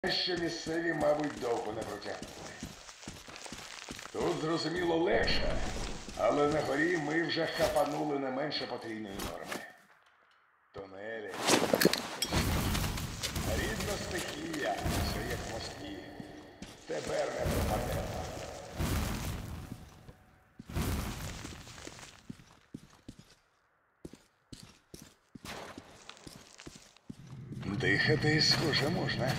Що місцеві, мабуть, довго не протягнули. Тут, зрозуміло, легше, але на горі ми вже хапанули не менше потрійної норми. Тунелі. Рідна стихія, все як в Москві. Тепер не пропадемо. Дихати, схоже, можна.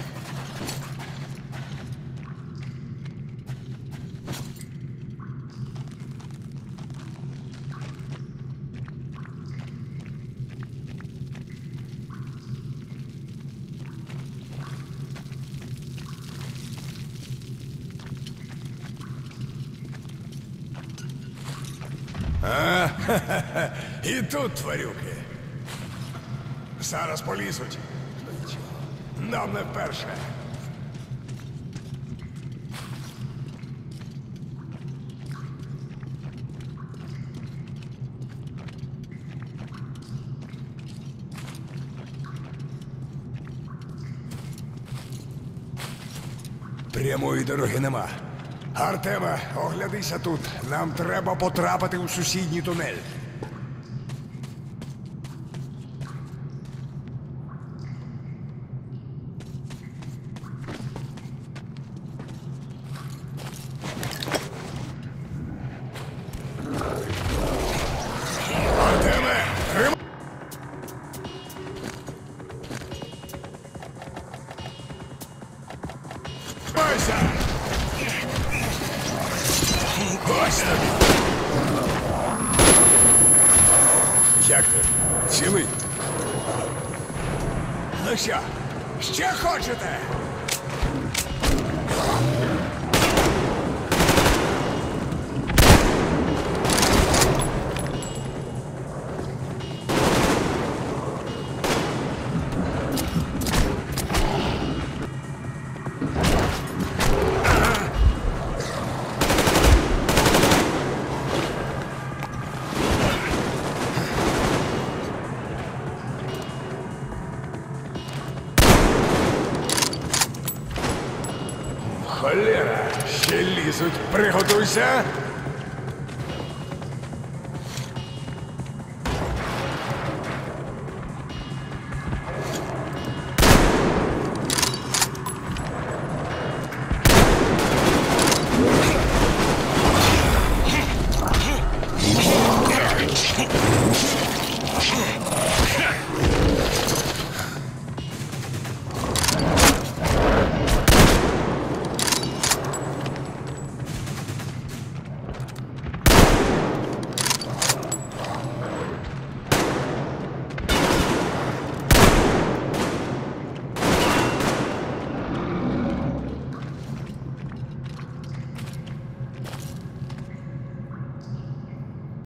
І тут тварюки. Зараз полізуть. Нам не вперше. Прямої дороги нема. Артеме, оглядися тут. Нам треба потрапити у сусідній тунель. Артеме, тримайся! Ось тобі. Як ти? Цілий? Ну що, ще хочете? Холера, ще лізуть. Приготуйся.